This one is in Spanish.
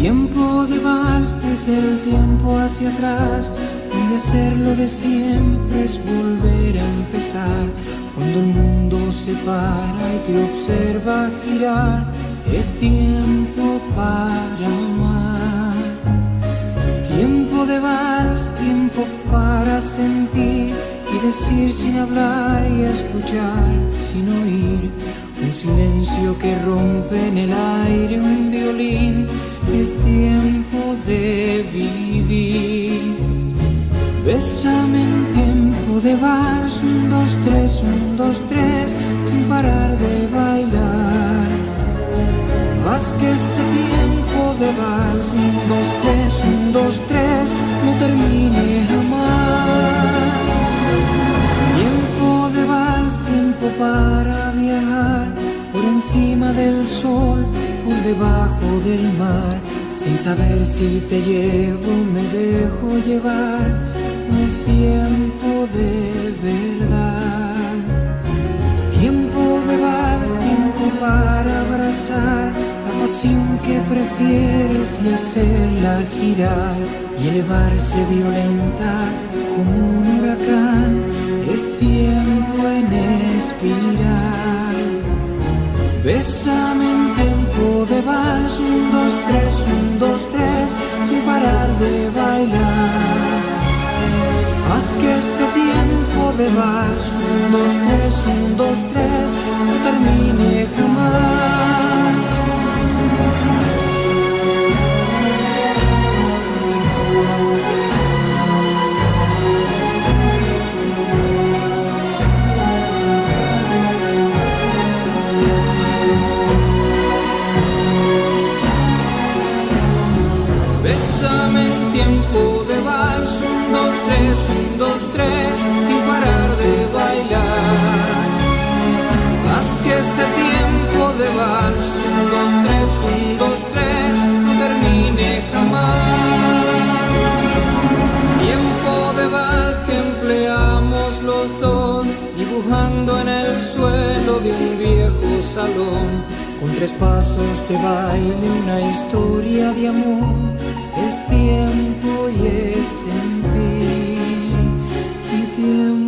Tiempo de vals es el tiempo hacia atrás, donde hacerlo de siempre es volver a empezar. Cuando el mundo se para y te observa girar, es tiempo para amar. Tiempo de vals, tiempo para sentir y decir sin hablar y escuchar sin oír. Un silencio que rompe en el aire un violín. Es tiempo de vivir. Bésame en tiempo de vals, 1, 2, 3, 1, 2, 3, sin parar de bailar. Haz que este tiempo de vals, 1, 2, 3, 1, 2, 3, no termine jamás. Tiempo de vals, tiempo para viajar por encima del sol, por debajo del mar, sin saber si te llevo o me dejo llevar. No es tiempo de verdad. Tiempo de vals, tiempo para abrazar la pasión que prefieres y hacerla girar y elevarse violenta como un huracán. Es tiempo en espiral. Bésame en tiempo de vals, 1, 2, 3, 1, 2, 3, sin parar de bailar. Haz que este tiempo de vals, 1, 2, 3, 1, 2, 3, no termine jamás. Bésame en tiempo de vals, 1, 2, 3, 1, 2, 3, sin parar de bailar. Haz que este tiempo de vals, 1, 2, 3, 1, 2, 3, no termine jamás. Tiempo de vals que empleamos los dos, dibujando en el suelo de un viejo salón, con 3 pasos de baile, una historia de amor. Es tiempo y es en fin, y tiempo